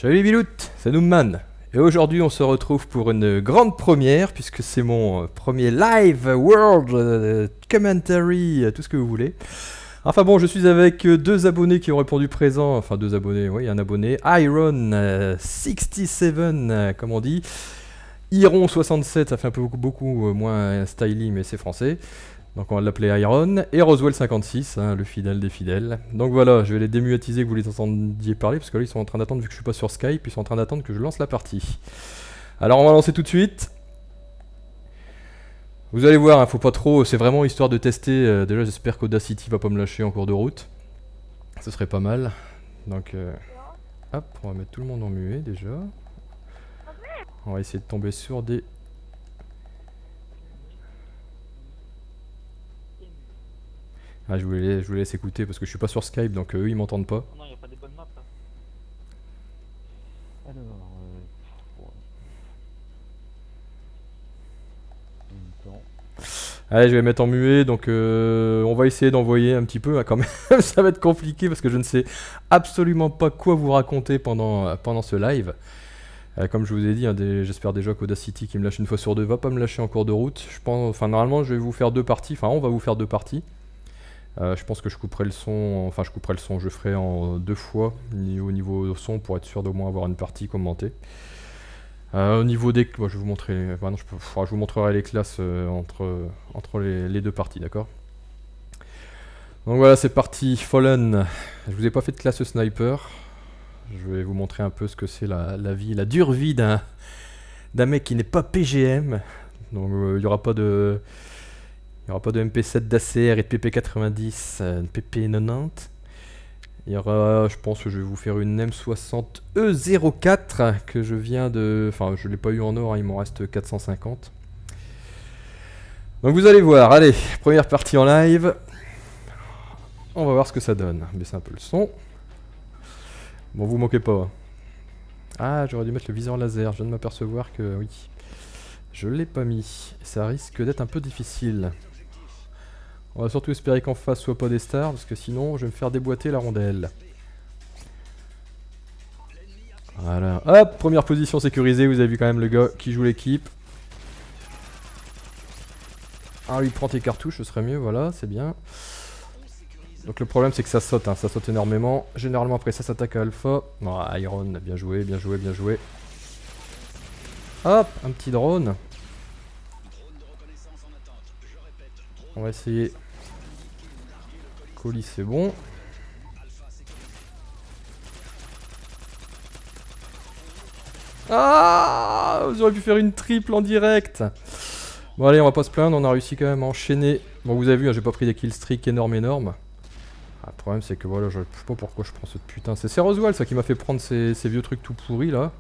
Salut les biloutes, c'est Noobman. Et aujourd'hui on se retrouve pour une grande première puisque c'est mon premier live world commentary, tout ce que vous voulez. Enfin bon, je suis avec deux abonnés qui ont répondu présent, enfin deux abonnés, oui un abonné, Iron67 comme on dit, Iron67 ça fait un peu beaucoup moins styly mais c'est français. Donc on va l'appeler Iron, et Roswell56, hein, le fidèle des fidèles. Donc voilà, je vais les démuatiser que vous les entendiez parler, parce que là ils sont en train d'attendre, vu que je suis pas sur Skype, ils sont en train d'attendre que je lance la partie. Alors on va lancer tout de suite. Vous allez voir, hein, faut pas trop, c'est vraiment histoire de tester. Déjà j'espère qu'Audacity va pas me lâcher en cours de route. Ce serait pas mal. Donc hop, on va mettre tout le monde en muet déjà. On va essayer de tomber sur des... Ah, je vous laisse écouter parce que je suis pas sur Skype, donc eux ils m'entendent pas. Non, il n'y a pas des bonnes maps là. Alors, en même temps. Allez, je vais mettre en muet, donc on va essayer d'envoyer un petit peu, hein, quand même. Ça va être compliqué parce que je ne sais absolument pas quoi vous raconter pendant ce live. Comme je vous ai dit, hein, j'espère déjà qu'Audacity qui me lâche une fois sur deux va pas me lâcher en cours de route. Je pense, enfin normalement je vais vous faire deux parties, enfin on va vous faire deux parties. Je pense que je couperai le son, je ferai en deux fois au niveau son pour être sûr d'au moins avoir une partie commentée. Au niveau des... Bon, je vais vous montrer... Bah non, je vous montrerai les classes entre les deux parties, d'accord? Donc voilà, c'est parti, Fallen. Je vous ai pas fait de classe sniper. Je vais vous montrer un peu ce que c'est la vie, la dure vie d'un mec qui n'est pas PGM. Donc il n'y aura pas de... Il n'y aura pas de MP7 d'ACR et de PP90, de PP90. Il y aura, je pense que je vais vous faire une M60E04 que je viens de... Enfin, je ne l'ai pas eu en or, hein, il m'en reste 450. Donc vous allez voir, allez, première partie en live. On va voir ce que ça donne. Baissez un peu le son. Bon, vous moquez pas. Ah, j'aurais dû mettre le viseur laser, je viens de m'apercevoir que oui. Je l'ai pas mis. Ça risque d'être un peu difficile. On va surtout espérer qu'en face soit pas des stars, parce que sinon je vais me faire déboîter la rondelle. Voilà, hop, première position sécurisée, vous avez vu quand même le gars qui joue l'équipe. Ah lui prend tes cartouches, ce serait mieux, voilà, c'est bien. Donc le problème c'est que ça saute, hein, ça saute énormément. Généralement après ça s'attaque à Alpha. Oh, Iron, bien joué, bien joué, bien joué. Hop, un petit drone. On va essayer. Colis c'est bon. Ah, j'aurais pu faire une triple en direct. Bon allez, on va pas se plaindre, on a réussi quand même à enchaîner. Bon vous avez vu, hein, j'ai pas pris des killstreaks énormes. Ah, le problème c'est que voilà, je sais pas pourquoi je prends ce putain. C'est Roswell ça qui m'a fait prendre ces vieux trucs tout pourris là.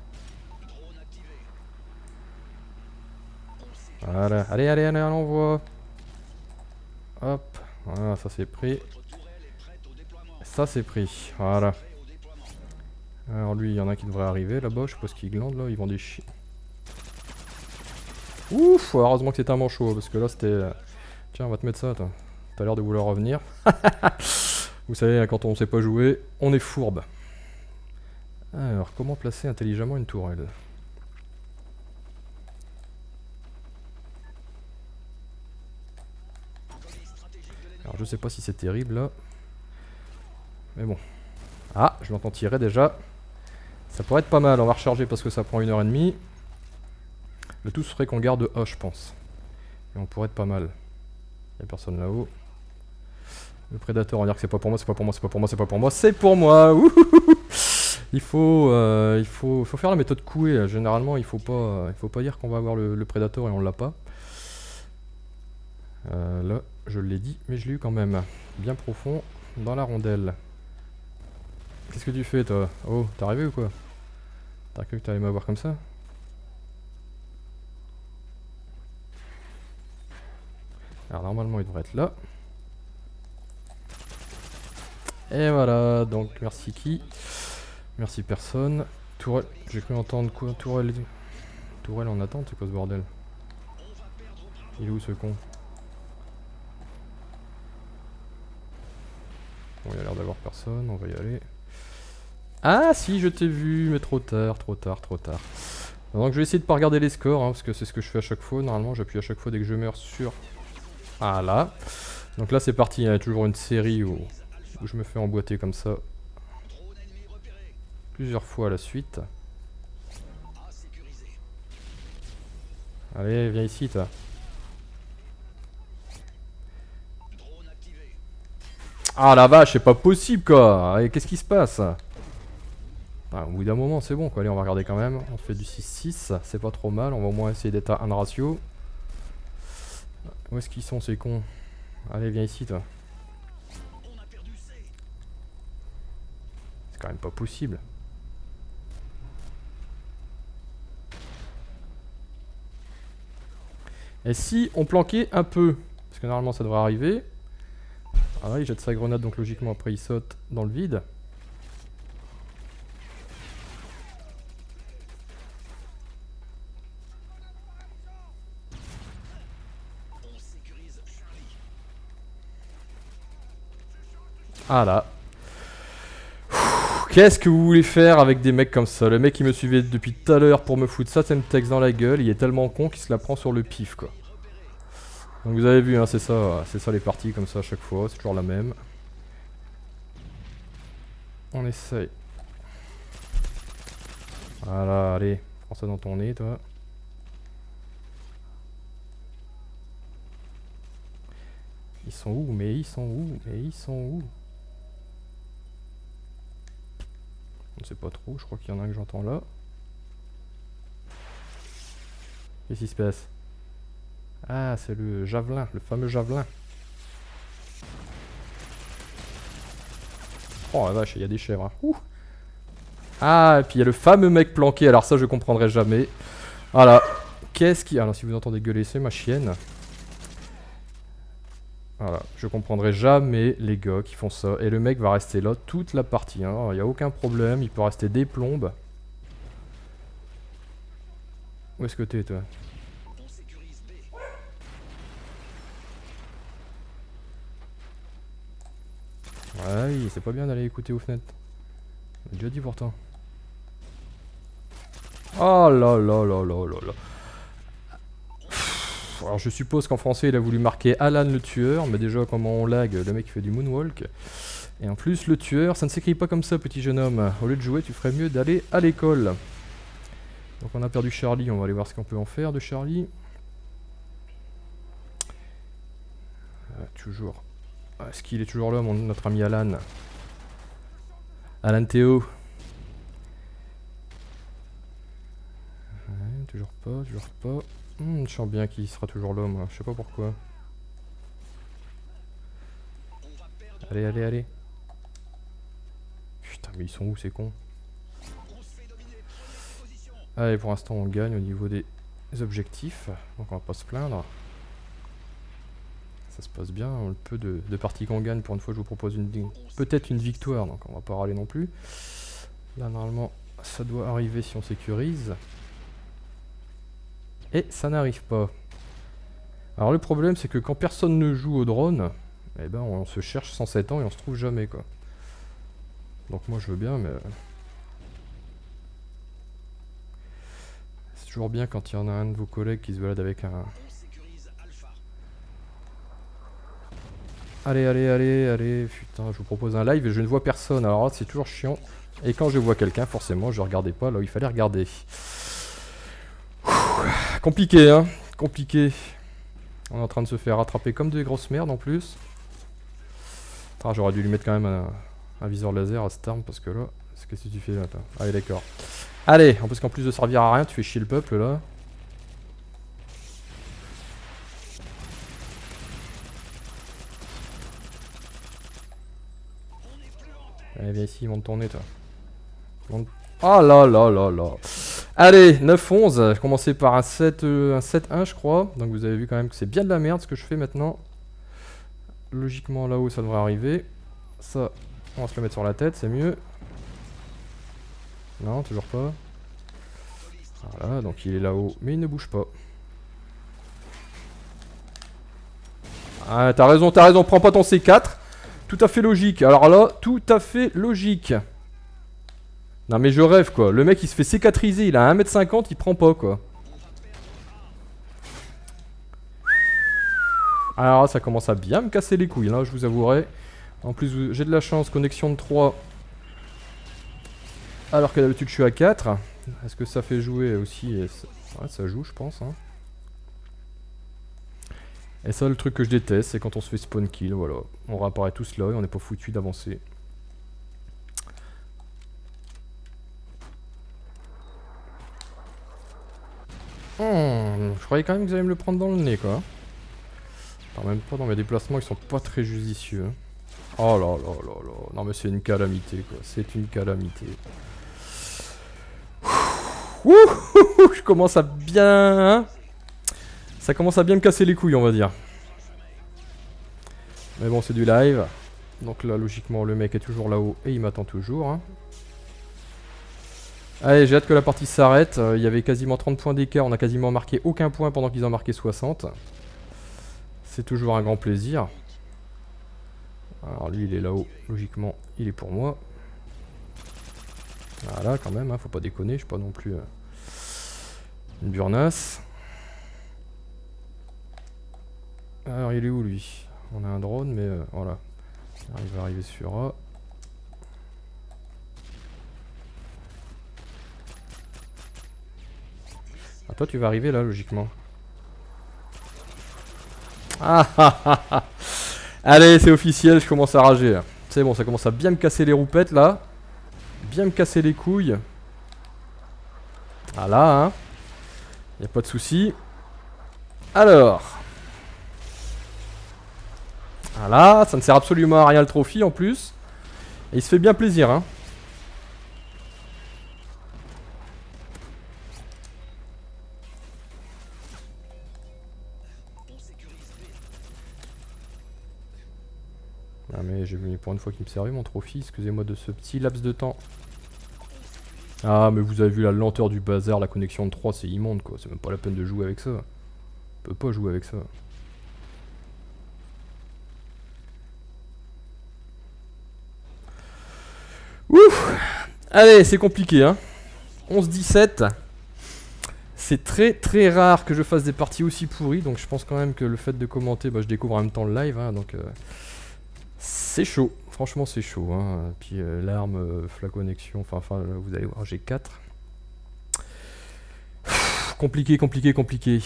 Voilà, allez, on l'envoie. Hop, voilà, ça c'est pris. Ça c'est pris, voilà. Alors lui, il y en a qui devrait arriver là-bas, je sais pas ce qu'ils glandent là, ils vont des chiens. Ouf, heureusement que c'était un manchot, parce que là c'était... Tiens, on va te mettre ça, toi. T'as l'air de vouloir revenir. Vous savez, quand on sait pas jouer, on est fourbe. Alors, comment placer intelligemment une tourelle? Alors, je sais pas si c'est terrible là. Mais bon. Ah, je l'entends tirer déjà. Ça pourrait être pas mal, on va recharger parce que ça prend 1h30. Le tout serait qu'on garde A, je pense. Et on pourrait être pas mal. Y'a personne là-haut. Le prédateur, on va dire que c'est pas pour moi, c'est pas pour moi, c'est pas pour moi, c'est pas pour moi, c'est pour moi. Il faut faire la méthode couée. Généralement, il faut pas dire qu'on va avoir le prédateur et on l'a pas. Là, je l'ai dit, mais je l'ai eu quand même. Bien profond, dans la rondelle. Qu'est-ce que tu fais, toi? Oh, t'es arrivé ou quoi? T'as cru que t'allais m'avoir comme ça? Alors, normalement, il devrait être là. Et voilà, donc merci qui? Merci personne. Tourelle, j'ai cru entendre quoi? Tourelle en attente, c'est quoi ce bordel? Il est où ce con? Bon, il a l'air d'avoir personne, on va y aller. Ah si, je t'ai vu, mais trop tard, trop tard, trop tard. Donc je vais essayer de pas regarder les scores, hein, parce que c'est ce que je fais à chaque fois. Normalement, j'appuie à chaque fois dès que je meurs sur... Ah là. Donc là, c'est parti, il y a toujours une série où je me fais emboîter comme ça. Plusieurs fois à la suite. Allez, viens ici, toi. Ah la vache, c'est pas possible, quoi. Allez, qu'est-ce qui se passe? Ah, au bout d'un moment, c'est bon, quoi. Allez, on va regarder quand même. On fait du 6-6, c'est pas trop mal. On va au moins essayer d'être à un ratio. Où est-ce qu'ils sont, ces cons? Allez, viens ici, toi. C'est quand même pas possible. Et si on planquait un peu? Parce que normalement, ça devrait arriver. Ah là, il jette sa grenade, donc logiquement, après, il saute dans le vide. Ah là. Qu'est-ce que vous voulez faire avec des mecs comme ça? Le mec qui me suivait depuis tout à l'heure pour me foutre ça, me texte dans la gueule, il est tellement con qu'il se la prend sur le pif, quoi. Donc vous avez vu, hein, c'est ça les parties comme ça à chaque fois, c'est toujours la même. On essaye. Voilà, allez, prends ça dans ton nez, toi. Ils sont où? Mais ils sont où? Mais ils sont où? On sait pas trop, je crois qu'il y en a un que j'entends là. Qu'est-ce qui se passe? Ah, c'est le javelin, le fameux javelin. Oh la vache, il y a des chèvres. Hein. Ouh. Ah, et puis il y a le fameux mec planqué, alors ça je comprendrai jamais. Voilà. Qu'est-ce qui... Alors si vous entendez gueuler, c'est ma chienne. Voilà, je comprendrai jamais les gars qui font ça. Et le mec va rester là toute la partie. Hein. Il n'y a aucun problème, il peut rester des plombes. Où est-ce que t'es, toi? Ouais, c'est pas bien d'aller écouter aux fenêtres. J'ai déjà dit pourtant. Oh là là là là là là. Alors je suppose qu'en français il a voulu marquer Alan le tueur, mais déjà comment on lag, le mec fait du moonwalk. Et en plus le tueur, ça ne s'écrit pas comme ça petit jeune homme. Au lieu de jouer tu ferais mieux d'aller à l'école. Donc on a perdu Charlie, on va aller voir ce qu'on peut en faire de Charlie. Toujours. Est-ce qu'il est toujours là notre ami Alan? Alan Théo. Ouais, toujours pas, toujours pas. Je sens bien qu'il sera toujours là, moi. Je sais pas pourquoi. Allez, allez, allez. Putain, mais ils sont où ces cons? Allez, pour l'instant, on gagne au niveau des objectifs. Donc, on va pas se plaindre. Ça se passe bien. Le peu de parties qu'on gagne, pour une fois, je vous propose peut-être une victoire. Donc, on va pas râler non plus. Là, normalement, ça doit arriver si on sécurise. Et ça n'arrive pas. Alors le problème c'est que quand personne ne joue au drone, eh ben on se cherche 107 ans et on se trouve jamais quoi. Donc moi je veux bien mais... C'est toujours bien quand il y en a un de vos collègues qui se balade avec un... Allez, allez, allez, allez, putain, je vous propose un live et je ne vois personne. Alors là c'est toujours chiant. Et quand je vois quelqu'un forcément je regardais pas là où il fallait regarder. Compliqué, hein. Compliqué. On est en train de se faire rattraper comme des grosses merdes en plus. Ah, j'aurais dû lui mettre quand même un viseur laser à cette arme parce que là... Qu'est-ce que tu fais là, toi? Allez, d'accord. Allez, en plus qu'en plus de servir à rien, tu fais chier le peuple là. Allez, viens ici, monte ton nez, toi. Monte... Oh là là là là. Allez, 9-11, j'ai commencé par un 7-1 je crois. Donc vous avez vu quand même que c'est bien de la merde ce que je fais maintenant. Logiquement là-haut ça devrait arriver. Ça, on va se le mettre sur la tête, c'est mieux. Non, toujours pas. Voilà, donc il est là-haut, mais il ne bouge pas. Ah, t'as raison, prends pas ton C4. Tout à fait logique. Alors là, tout à fait logique. Non mais je rêve quoi, le mec il se fait cicatriser, il a 1m50, il prend pas quoi. Alors ça commence à bien me casser les couilles là, je vous avouerai. En plus j'ai de la chance, connexion de 3. Alors que d'habitude je suis à 4. Est-ce que ça fait jouer aussi? Ouais, ça joue je pense hein. Et ça le truc que je déteste c'est quand on se fait spawn kill, voilà. On réapparaît tous là et on n'est pas foutu d'avancer. Je croyais quand même que vous allez me le prendre dans le nez quoi. En même temps dans mes déplacements ils sont pas très judicieux. Oh là là là là. Non mais c'est une calamité quoi. C'est une calamité. Ouh, je commence à bien... Hein, ça commence à bien me casser les couilles on va dire. Mais bon c'est du live. Donc là logiquement le mec est toujours là-haut et il m'attend toujours. Hein. Allez j'ai hâte que la partie s'arrête. Il y avait quasiment 30 points d'écart. On a quasiment marqué aucun point pendant qu'ils en marqué 60. C'est toujours un grand plaisir. Alors lui il est là-haut. Logiquement il est pour moi. Voilà quand même, hein, faut pas déconner, je suis pas non plus une burnasse. Alors il est où lui? On a un drone mais voilà. Alors, il va arriver sur A. Ah, toi tu vas arriver là logiquement. Ah ah ah ah. Allez c'est officiel, je commence à rager. C'est bon, ça commence à bien me casser les roupettes là. Bien me casser les couilles. Ah là, hein. Y a pas de souci. Alors. Ah là, ça ne sert absolument à rien le trophy en plus. Et il se fait bien plaisir, hein. Ah mais j'ai vu pour une fois qu'il me servait mon trophy, excusez-moi de ce petit laps de temps. Ah mais vous avez vu la lenteur du bazar, la connexion de 3 c'est immonde quoi, c'est même pas la peine de jouer avec ça. On peut pas jouer avec ça. Ouf. Allez c'est compliqué hein. 11-17. C'est très très rare que je fasse des parties aussi pourries, donc je pense quand même que le fait de commenter, bah, je découvre en même temps le live, hein, donc c'est chaud, franchement c'est chaud. Hein. Puis l'arme, la connexion, enfin vous allez voir, j'ai 4. Compliqué, compliqué, compliqué.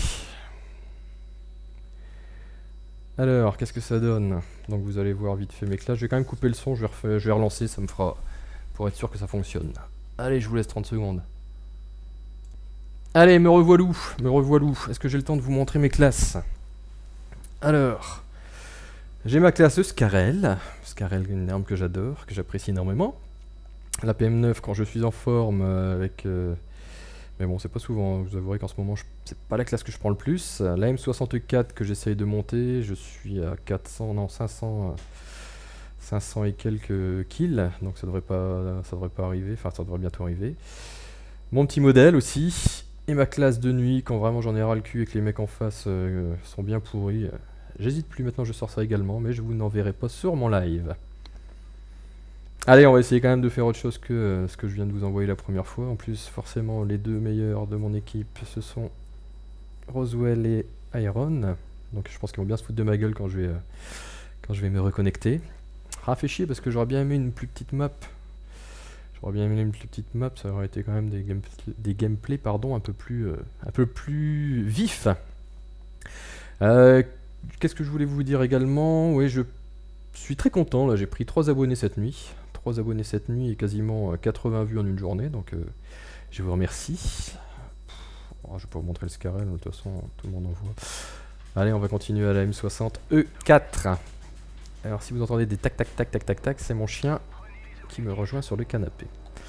Alors, qu'est-ce que ça donne? Donc vous allez voir vite fait mes classes. Je vais quand même couper le son, je vais relancer, ça me fera pour être sûr que ça fonctionne. Allez, je vous laisse 30 secondes. Allez, me revoilou, me revoilou. Est-ce que j'ai le temps de vous montrer mes classes? Alors, j'ai ma classe Scarel. Scarel, une arme que j'adore, que j'apprécie énormément. La PM9 quand je suis en forme avec... mais bon, c'est pas souvent, vous avouerez qu'en ce moment, c'est pas la classe que je prends le plus. La M64 que j'essaye de monter, je suis à 400, non 500 et quelques kills, donc ça devrait pas arriver, enfin ça devrait bientôt arriver. Mon petit modèle aussi, et ma classe de nuit, quand vraiment j'en ai ras le cul et que les mecs en face sont bien pourris. J'hésite plus, maintenant je sors ça également, mais je vous n'en verrai pas sur mon live. Allez, on va essayer quand même de faire autre chose que ce que je viens de vous envoyer la première fois. En plus, forcément, les deux meilleurs de mon équipe, ce sont Roswell et Iron. Donc je pense qu'ils vont bien se foutre de ma gueule quand je vais me reconnecter. Ah, fait chier parce que j'aurais bien aimé une plus petite map. J'aurais bien aimé une plus petite map, ça aurait été quand même des gameplays pardon, un peu plus vifs. Qu'est-ce que je voulais vous dire également? Oui, je suis très content, là j'ai pris 3 abonnés cette nuit. 3 abonnés cette nuit et quasiment 80 vues en une journée, donc je vous remercie. Oh, je vais pas vous montrer le Scarel, de toute façon tout le monde en voit. Allez, on va continuer à la M60 E4. Alors si vous entendez des tac tac tac tac tac tac, c'est mon chien qui me rejoint sur le canapé.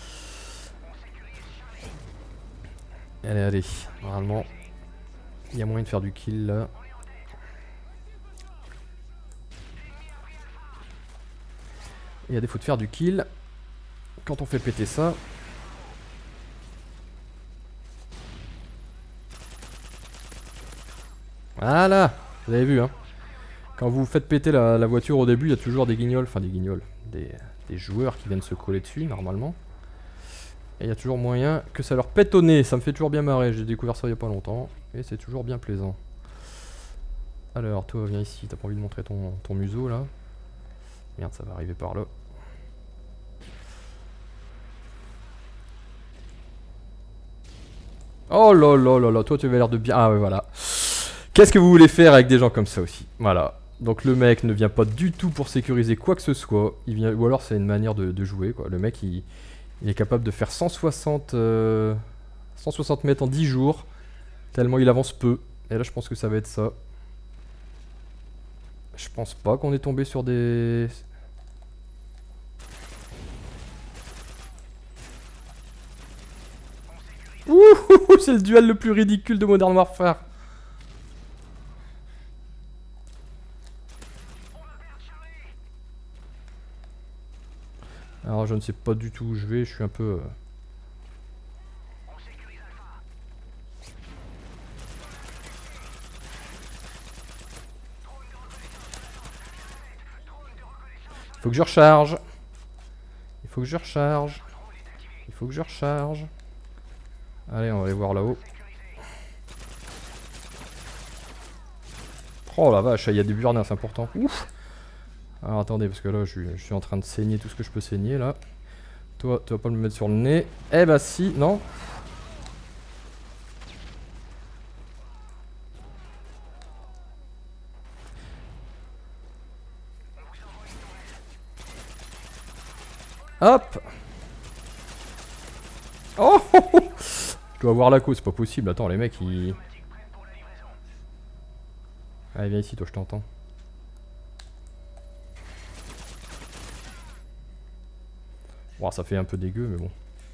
Allez, allez, normalement il y a moyen de faire du kill là. Il y a des défaut de faire du kill quand on fait péter ça. Voilà, vous avez vu hein. Quand vous faites péter la voiture au début, il y a toujours des guignols, enfin des guignols, des joueurs qui viennent se coller dessus normalement. Et il y a toujours moyen que ça leur pète au nez. Ça me fait toujours bien marrer. J'ai découvert ça il y a pas longtemps. Et c'est toujours bien plaisant. Alors, toi, viens ici. T'as pas envie de montrer ton museau là? Merde, ça va arriver par là. Oh là là là là, toi tu avais l'air de bien... Ah ouais, voilà. Qu'est-ce que vous voulez faire avec des gens comme ça aussi? Voilà. Donc le mec ne vient pas du tout pour sécuriser quoi que ce soit. Il vient... Ou alors c'est une manière de jouer quoi. Le mec il est capable de faire 160 mètres en 10 jours. Tellement il avance peu. Et là je pense que ça va être ça. Je pense pas qu'on est tombé sur des... Ouh, c'est le duel le plus ridicule de Modern Warfare. Alors je ne sais pas du tout où je vais, je suis un peu... Faut que je recharge. Il faut que je recharge. Il faut que je recharge. Allez, on va aller voir là-haut. Oh la vache, il y a des burnins, c'est important. Ouf. Alors attendez, parce que là, je suis en train de saigner tout ce que je peux saigner, là. Toi, tu vas pas me mettre sur le nez. Eh bah si, non. Hop. Oh. Je dois avoir la cause, c'est pas possible. Attends, les mecs, ils... Allez, viens ici, toi, je t'entends. Bon, ça fait un peu dégueu, mais bon.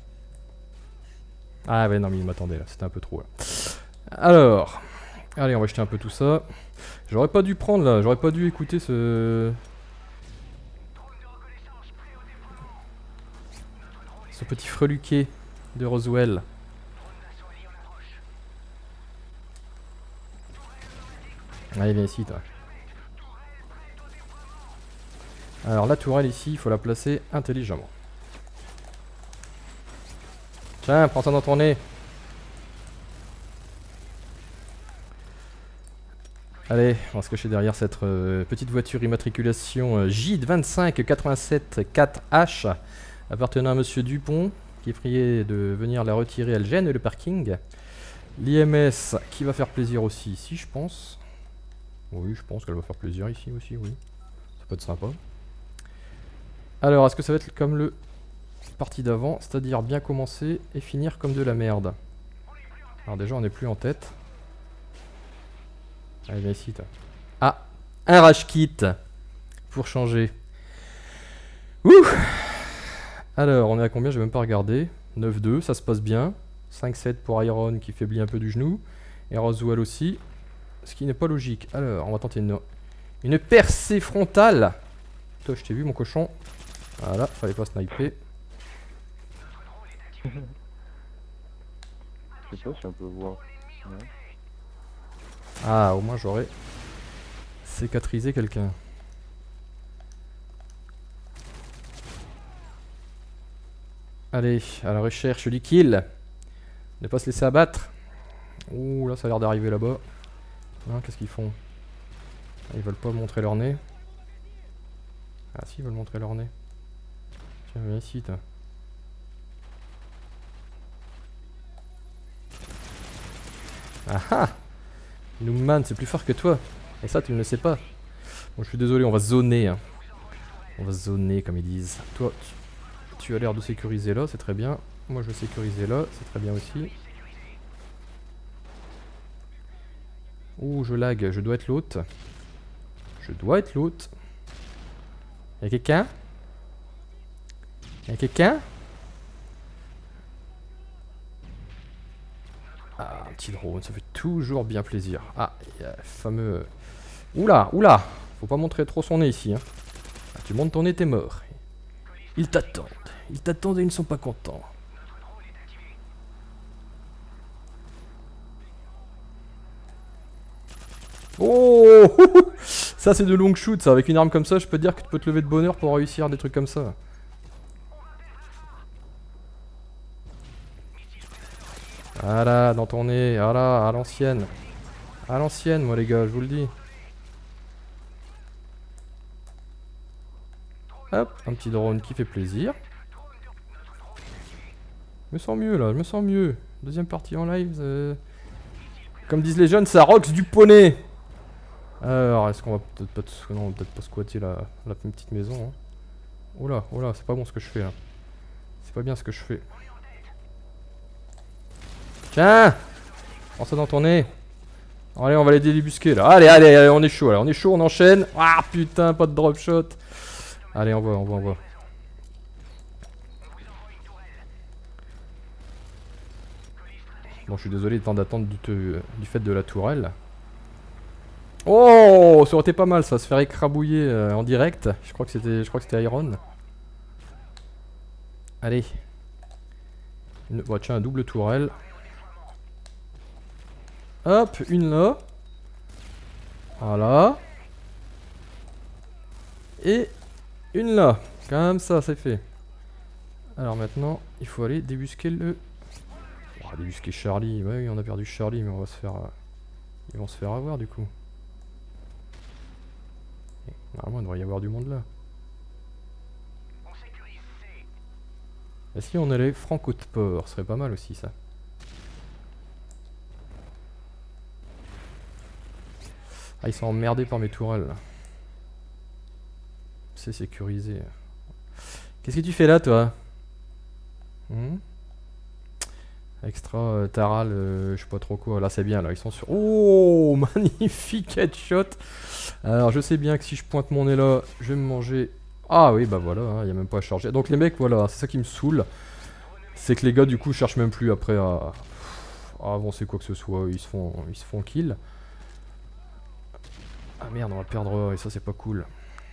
Ah ouais, non, mais il m'attendait, là. C'était un peu trop, là. Alors... Allez, on va jeter un peu tout ça. J'aurais pas dû prendre, là. J'aurais pas dû écouter ce... Ce petit freluquet de Roswell. Allez, viens ici, toi. Alors, la tourelle ici, il faut la placer intelligemment. Tiens, prends ça dans ton nez. Allez, on va se cacher derrière cette petite voiture immatriculation J25 87 4H appartenant à Monsieur Dupont, qui est prié de venir la retirer. Elle gêne le parking. L'IMS qui va faire plaisir aussi ici, je pense. Oui, je pense qu'elle va faire plaisir ici aussi, oui. Ça peut être sympa. Alors, est-ce que ça va être comme le parti d'avant, c'est-à-dire bien commencer et finir comme de la merde? Alors déjà, on n'est plus en tête. Allez, viens ici, toi. Ah, un rage kit pour changer. Ouh. Alors, on est à combien? J'ai même pas regardé. 9-2, ça se passe bien. 5-7 pour Iron qui faiblit un peu du genou. Et Roswell aussi. Ce qui n'est pas logique. Alors, on va tenter une percée frontale. Toi, je t'ai vu, mon cochon. Voilà, fallait pas sniper. Je sais pas si on peut voir. Ouais. Ah, au moins j'aurais cicatrisé quelqu'un. Allez, à la recherche du kill. Ne pas se laisser abattre. Ouh, là ça a l'air d'arriver là-bas. Hein, qu'est-ce qu'ils font? Ah, ils veulent pas montrer leur nez. Ah si, ils veulent montrer leur nez. Tiens, viens ici, toi. Ah ah! Noomman, c'est plus fort que toi. Et ça, tu ne le sais pas. Bon, je suis désolé, on va zoner. Hein. On va zoner, comme ils disent. Toi, tu as l'air de sécuriser là, c'est très bien. Moi, je vais sécuriser là, c'est très bien aussi. Ouh, je lag, je dois être l'hôte. Je dois être l'hôte. Y'a quelqu'un? Y'a quelqu'un? Ah, un petit drone, ça fait toujours bien plaisir. Ah, il y a le fameux... Oula, oula! Faut pas montrer trop son nez ici. Hein. Ah, tu montes ton nez, t'es mort. Ils t'attendent. Ils t'attendent et ils ne sont pas contents. Oh! Ça, c'est de long shoot, ça. Avec une arme comme ça, je peux te dire que tu peux te lever de bonheur pour réussir des trucs comme ça. Voilà, dans ton nez. Voilà, à l'ancienne. À l'ancienne, moi les gars, je vous le dis. Hop, un petit drone qui fait plaisir. Je me sens mieux là, je me sens mieux. Deuxième partie en live. Comme disent les jeunes, ça rocks du poney. Alors, est-ce qu'on va peut-être pas, non, peut-être pas squatter la petite maison. Hein. Oula, oula, c'est pas bon ce que je fais là. C'est pas bien ce que je fais. Tiens! Prends ça dans ton nez. Allez, on va les débusquer là. Allez, allez, allez, on est chaud là. On est chaud, on enchaîne. Ah putain, pas de drop shot. Allez, on voit. Bon, je suis désolé, le temps d'attente du fait de la tourelle. Oh, ça aurait été pas mal ça, se faire écrabouiller en direct. Je crois que c'était Iron. Allez. Bon, tiens, un double tourelle. Hop, une là. Voilà. Et une là. Comme ça, c'est fait. Alors maintenant, il faut aller débusquer le... Oh, débusquer Charlie. Ouais, oui, on a perdu Charlie, mais on va se faire... Ils vont se faire avoir du coup. Normalement, il devrait y avoir du monde là. Et si on allait Franco de Port, ce serait pas mal aussi ça. Ah, ils sont emmerdés par mes tourelles là. C'est sécurisé. Qu'est-ce que tu fais là toi? Extra Taral, je sais pas trop quoi. Là c'est bien, là ils sont sur... Oh, magnifique headshot. Alors je sais bien que si je pointe mon nez là, je vais me manger... Ah oui, bah voilà, il n'y a même pas à charger. Donc les mecs, voilà, c'est ça qui me saoule. C'est que les gars du coup cherchent même plus après à avancer quoi que ce soit. Ils se font kill. Ah merde, on va perdre, et ça c'est pas cool.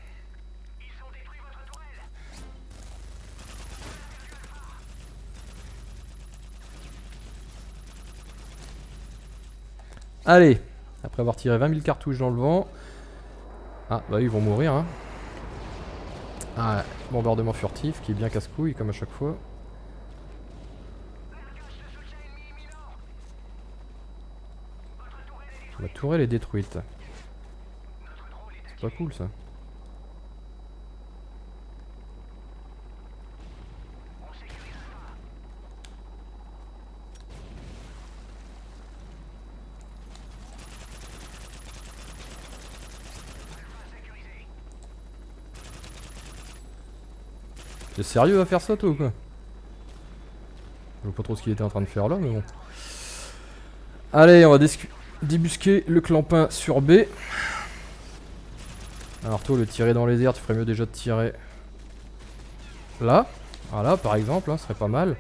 Allez, après avoir tiré 20 000 cartouches dans le vent. Ah bah ils vont mourir hein. Ah, bombardement furtif qui est bien casse-couille comme à chaque fois. La tourelle est détruite. C'est pas cool ça. T'es sérieux à faire ça toi ou quoi? Je vois pas trop ce qu'il était en train de faire là mais bon. Allez, on va débusquer le clampin sur B. Alors toi, le tirer dans les airs, tu ferais mieux déjà de tirer là. Voilà, par exemple, hein, ce serait pas mal.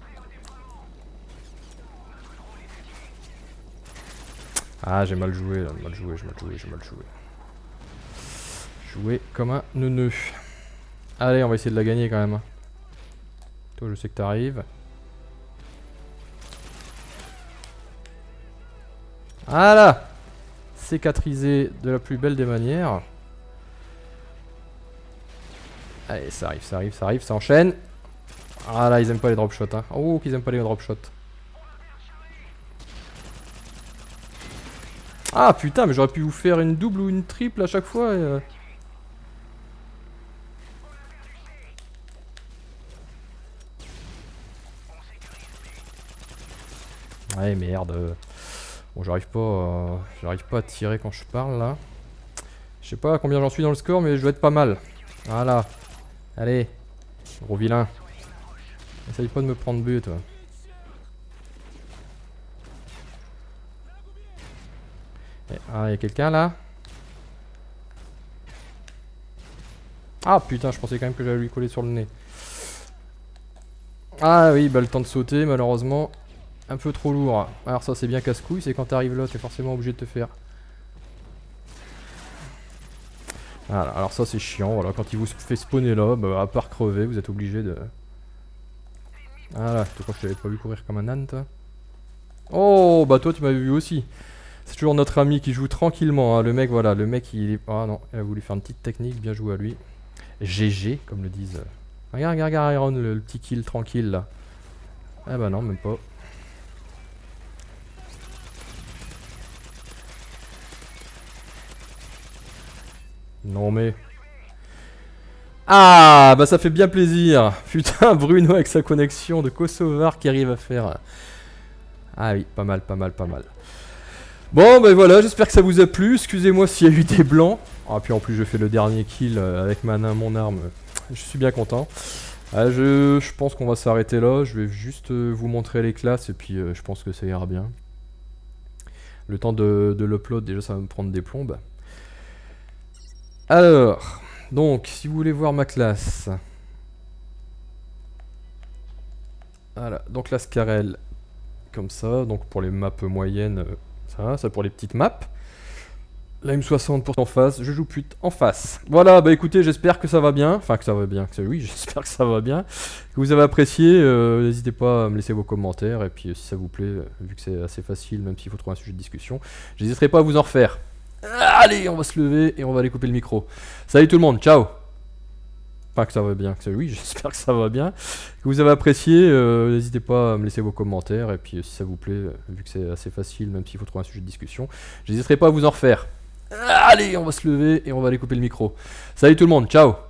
Ah, j'ai mal joué là, j'ai mal joué. Joué comme un neuneu. Allez, on va essayer de la gagner quand même. Toi, je sais que t'arrives. Voilà. Cicatrisé de la plus belle des manières. Allez, ça arrive, ça enchaîne. Ah là, ils aiment pas les drop shots. Hein. Oh, qu'ils aiment pas les drop shots. Ah putain, mais j'aurais pu vous faire une double ou une triple à chaque fois. Ouais, merde. Bon, j'arrive pas à tirer quand je parle là. Je sais pas à combien j'en suis dans le score, mais je dois être pas mal. Voilà. Allez. Gros vilain. Essaye pas de me prendre but, toi. Ah, y'a quelqu'un là? Ah putain, je pensais quand même que j'allais lui coller sur le nez. Ah oui, bah le temps de sauter, malheureusement. Un peu trop lourd. Alors ça c'est bien casse-couille, c'est quand t'arrives là, t'es forcément obligé de te faire. Voilà, alors ça c'est chiant, voilà, quand il vous fait spawner là, bah, à part crever, vous êtes obligé de... Voilà, je crois que je t'avais pas vu courir comme un âne, toi. Oh, bah toi tu m'avais vu aussi. C'est toujours notre ami qui joue tranquillement, hein. Le mec, voilà, le mec il est... Ah non, il a voulu faire une petite technique, bien joué à lui. GG, comme le disent. Regarde, regarde, regarde Iron, le petit kill tranquille là. Ah bah non, même pas. Non mais... Ah, bah ça fait bien plaisir. Putain, Bruno avec sa connexion de Kosovar qui arrive à faire... Ah oui, pas mal, pas mal, pas mal. Bon, bah voilà, j'espère que ça vous a plu. Excusez-moi s'il y a eu des blancs. Ah, puis en plus, je fais le dernier kill avec mon arme. Je suis bien content. Je pense qu'on va s'arrêter là. Je vais juste vous montrer les classes et puis je pense que ça ira bien. Le temps de l'upload, déjà, ça va me prendre des plombes. Alors, donc, si vous voulez voir ma classe. Voilà, donc la Scarel, comme ça. Donc pour les maps moyennes, ça pour les petites maps. La M60 en face, je joue pute en face. Voilà, bah écoutez, j'espère que ça va bien. Enfin, que ça va bien. Oui, j'espère que ça va bien. Que vous avez apprécié. N'hésitez pas à me laisser vos commentaires. Et puis, si ça vous plaît, vu que c'est assez facile, même s'il faut trouver un sujet de discussion, j'hésiterai pas à vous en refaire. Allez, on va se lever et on va aller couper le micro. Salut tout le monde, ciao. Enfin, que ça va bien. Oui, j'espère que ça va bien. Que vous avez apprécié. N'hésitez pas à me laisser vos commentaires. Et puis, si ça vous plaît, vu que c'est assez facile, même s'il faut trouver un sujet de discussion, j'hésiterai pas à vous en refaire. Allez, on va se lever et on va aller couper le micro. Salut tout le monde, ciao.